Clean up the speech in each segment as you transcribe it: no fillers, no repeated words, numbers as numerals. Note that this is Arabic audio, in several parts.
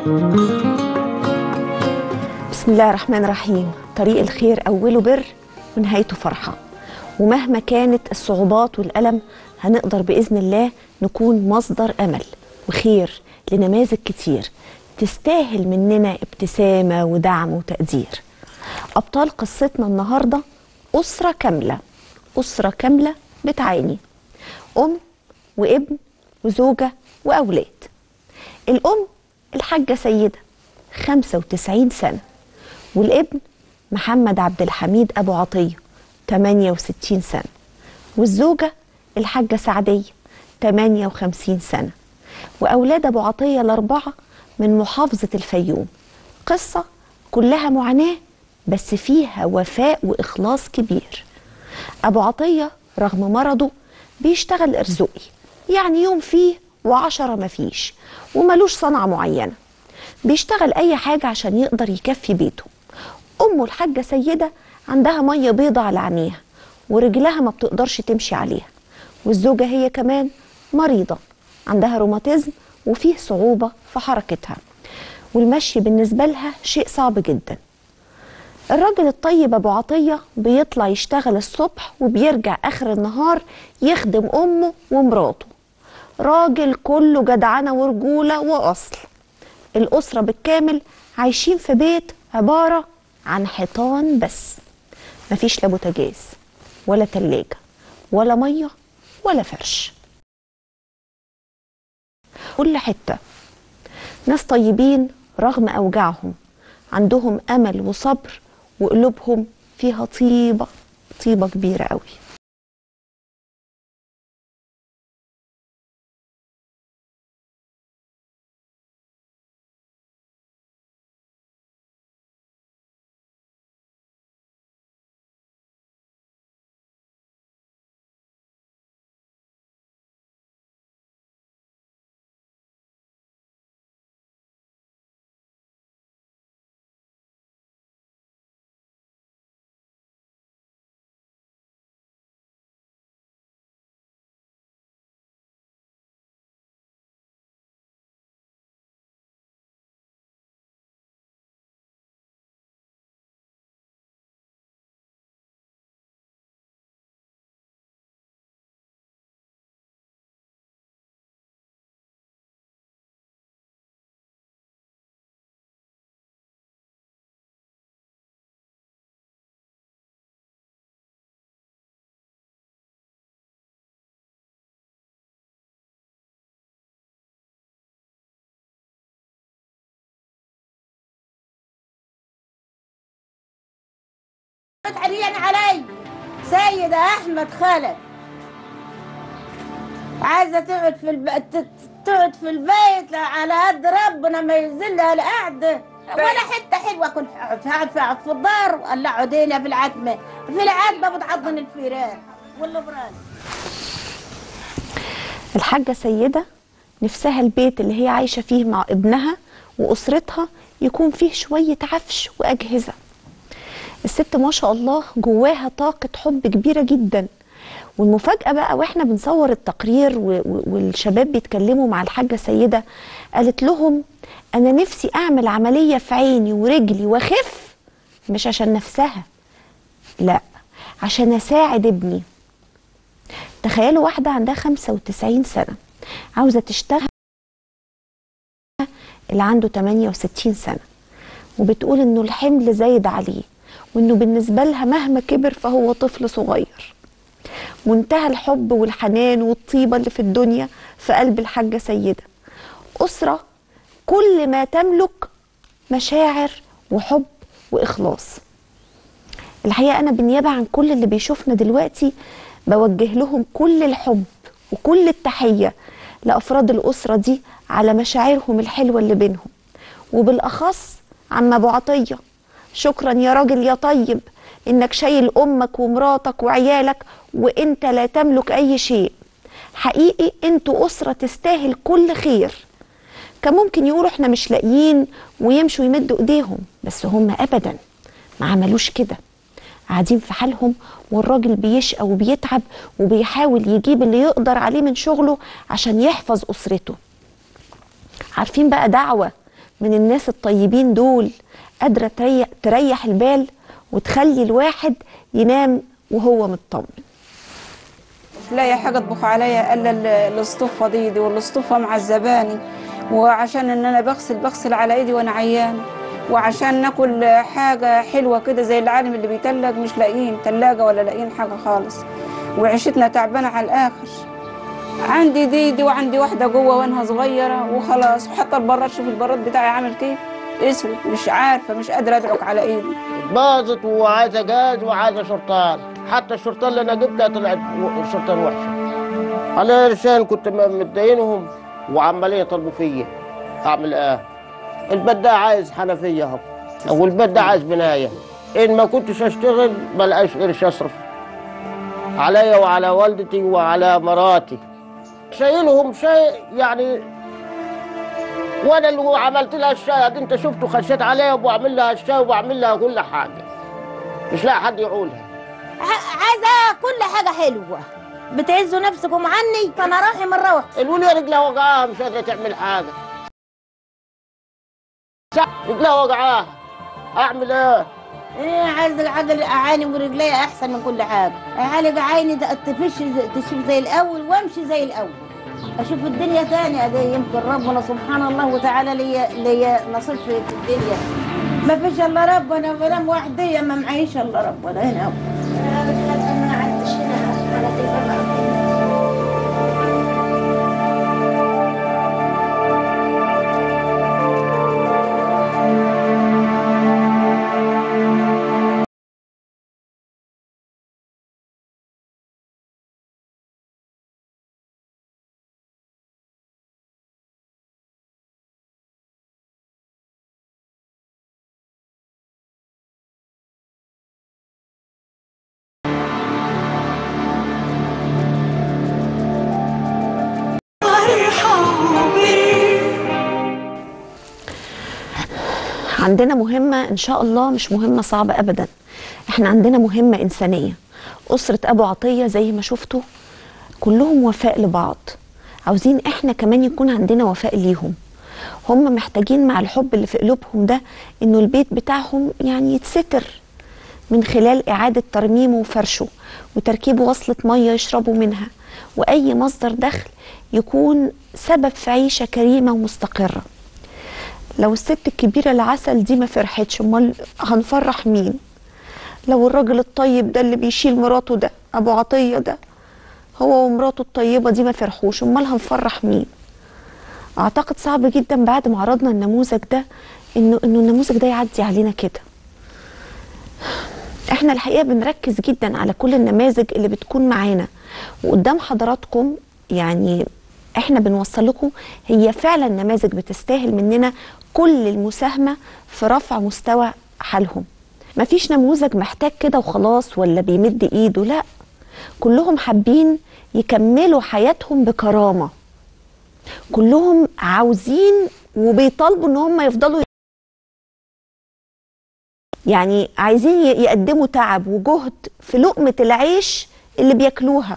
بسم الله الرحمن الرحيم. طريق الخير أوله بر ونهايته فرحة، ومهما كانت الصعوبات والألم هنقدر بإذن الله نكون مصدر أمل وخير لنماذج كتير تستاهل مننا ابتسامة ودعم وتقدير. أبطال قصتنا النهاردة أسرة كاملة بتعاني، أم وابن وزوجة وأولاد. الأم الحاجة سيدة 95 سنة، والابن محمد عبد الحميد أبو عطية 68 سنة، والزوجة الحاجة سعدية 58 سنة، وأولاد أبو عطية الأربعة من محافظة الفيوم. قصة كلها معاناة بس فيها وفاء وإخلاص كبير. أبو عطية رغم مرضه بيشتغل إرزقي، يعني يوم فيه وعشرة مفيش، وملوش صنعة معينة، بيشتغل أي حاجة عشان يقدر يكفي بيته. أمه الحاجة سيدة عندها مية بيضة على عينيها ورجلها ما بتقدرش تمشي عليها، والزوجة هي كمان مريضة عندها روماتيزم وفيه صعوبة في حركتها، والمشي بالنسبة لها شيء صعب جدا. الراجل الطيب أبو عطية بيطلع يشتغل الصبح وبيرجع آخر النهار يخدم أمه ومراته. راجل كله جدعنة ورجولة وأصل. الأسرة بالكامل عايشين في بيت عبارة عن حيطان بس، مفيش لا بوتاجاز ولا تلاجة ولا مية ولا فرش. كل حتة ناس طيبين رغم أوجاعهم، عندهم أمل وصبر وقلوبهم فيها طيبة كبيرة قوي. عريان علي سيدة أحمد خالد عايزة تقعد في البيت على قد ربنا ما ينزلها القعدة ولا حتة حلوة. كنت قاعد في الدار ولا عدينا في العتمة بتعضن الفيران واللبران. الحاجة سيدة نفسها البيت اللي هي عايشة فيه مع ابنها وأسرتها يكون فيه شوية عفش وأجهزة. الست ما شاء الله جواها طاقة حب كبيرة جدا. والمفاجأة بقى واحنا بنصور التقرير والشباب بيتكلموا مع الحاجة سيدة، قالت لهم أنا نفسي أعمل عملية في عيني ورجلي وأخف، مش عشان نفسها، لا عشان أساعد ابني. تخيلوا واحدة عندها 95 سنة عاوزة تشتغل اللي عنده 68 سنة، وبتقول إنه الحمل زايد عليه، وإنه بالنسبة لها مهما كبر فهو طفل صغير. منتهى الحب والحنان والطيبة اللي في الدنيا في قلب الحاجة سيدة. أسرة كل ما تملك مشاعر وحب وإخلاص. الحقيقة أنا بالنيابة عن كل اللي بيشوفنا دلوقتي بوجه لهم كل الحب وكل التحية لأفراد الأسرة دي على مشاعرهم الحلوة اللي بينهم، وبالأخص عم أبو عطية. شكرا يا راجل يا طيب إنك شايل أمك ومراتك وعيالك وإنت لا تملك أي شيء. حقيقي إنتوا أسرة تستاهل كل خير. كان ممكن يقولوا إحنا مش لاقيين ويمشوا يمدوا إيديهم، بس هم أبدا ما عملوش كده، قاعدين في حالهم، والراجل بيشقى وبيتعب وبيحاول يجيب اللي يقدر عليه من شغله عشان يحفظ أسرته. عارفين بقى دعوة من الناس الطيبين دول قادرة تريح البال وتخلي الواحد ينام وهو مطمن. مش لاقي حاجة اطبخ عليا الا الاسطوفة دي والاسطوفة معذباني، وعشان ان انا بغسل على ايدي وانا عيانة، وعشان ناكل حاجة حلوة كده زي العالم اللي بيتلج مش لاقيين تلاجة ولا لاقيين حاجة خالص، وعيشتنا تعبانة على الاخر. عندي ديدي وعندي واحدة جوه وانها صغيرة وخلاص، وحتى البراد شوف البراد بتاعي عامل كيف اسود، مش عارفة مش قادرة ادعك على ايدي. باظت وعايزة جاز وعايزة شرطان، حتى الشرطان اللي انا جبتها طلعت شرطان وحشة. على لسان كنت مدينهم وعمالين يطلبوا فيا اعمل ايه؟ البيت ده عايز حنفية اهو، والبيت ده عايز بناية. ان ما كنتش اشتغل ملقاش قرش اصرف عليا وعلى والدتي وعلى مراتي. شايلهم شيء يعني، وانا اللي عملت لها الشاي، انت شفته خشيت عليها وبعمل لها الشاي وبعمل لها كل حاجه، مش لاقي حد يقولها. عايزه كل حاجه حلوه، بتعزوا نفسكم عني فانا راحي من روح. الوليه رجلها وجعاها مش قادره تعمل حاجه، رجلها وجعاها اعمل ايه؟ عايزه العقل اعاني ورجليا احسن من كل حاجه، اعالج عيني تشوف زي الاول وامشي زي الاول، اشوف الدنيا تاني. ادي يمكن ربنا سبحان الله وتعالى ليا نصيب في الدنيا، ما فيش الا ربنا، بنام وحدي ما معيش الا ربنا هنا. ما عدتش هنا على عندنا مهمة إن شاء الله مش مهمة صعبة أبدا، إحنا عندنا مهمة إنسانية. أسرة أبو عطية زي ما شفتوا كلهم وفاء لبعض، عاوزين إحنا كمان يكون عندنا وفاء ليهم. هم محتاجين مع الحب اللي في قلوبهم ده إنه البيت بتاعهم يعني يتستر من خلال إعادة ترميمه وفرشه وتركيب وصلة مية يشربوا منها، وأي مصدر دخل يكون سبب في عيشة كريمة ومستقرة. لو الست الكبيرة العسل دي ما فرحتش، امال هنفرح مين؟ لو الراجل الطيب ده اللي بيشيل مراته ده ابو عطية ده هو ومراته الطيبة دي ما فرحوش، امال هنفرح مين؟ اعتقد صعب جدا بعد ما عرضنا النموذج ده انه النموذج ده يعدي علينا كده. احنا الحقيقة بنركز جدا على كل النماذج اللي بتكون معانا وقدام حضراتكم، يعني احنا بنوصل لكم هي فعلا نماذج بتستاهل مننا كل المساهمة في رفع مستوى حالهم. مفيش نموذج محتاج كده وخلاص ولا بيمد ايده، لا، كلهم حابين يكملوا حياتهم بكرامة، كلهم عاوزين وبيطالبوا ان هم يفضلوا، يعني عايزين يقدموا تعب وجهد في لقمة العيش اللي بياكلوها.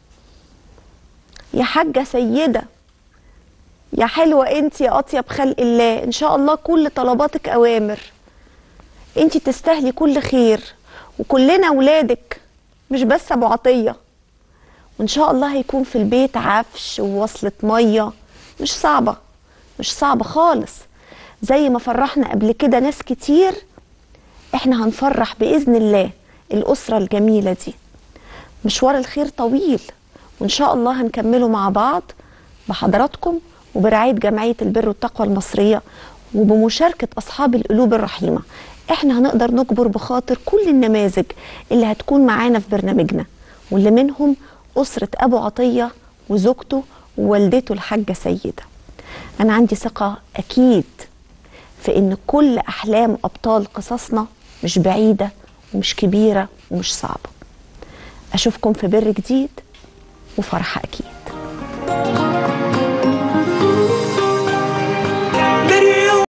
يا حاجة سيدة، يا حلوة انت، يا اطيب خلق الله، ان شاء الله كل طلباتك اوامر، انت تستاهلي كل خير، وكلنا اولادك مش بس ابو عطية. وان شاء الله هيكون في البيت عفش ووصلة مية، مش صعبة، مش صعبة خالص. زي ما فرحنا قبل كده ناس كتير، احنا هنفرح بإذن الله الأسرة الجميلة دي. مشوار الخير طويل، وإن شاء الله هنكمله مع بعض بحضراتكم وبرعاية جمعية البر والتقوى المصرية وبمشاركة أصحاب القلوب الرحيمة. احنا هنقدر نجبر بخاطر كل النماذج اللي هتكون معانا في برنامجنا، واللي منهم أسرة أبو عطية وزوجته ووالدته الحاجة سيدة. أنا عندي ثقة أكيد في إن كل أحلام أبطال قصصنا مش بعيدة ومش كبيرة ومش صعبة. أشوفكم في بر جديد وفرحة أكيد.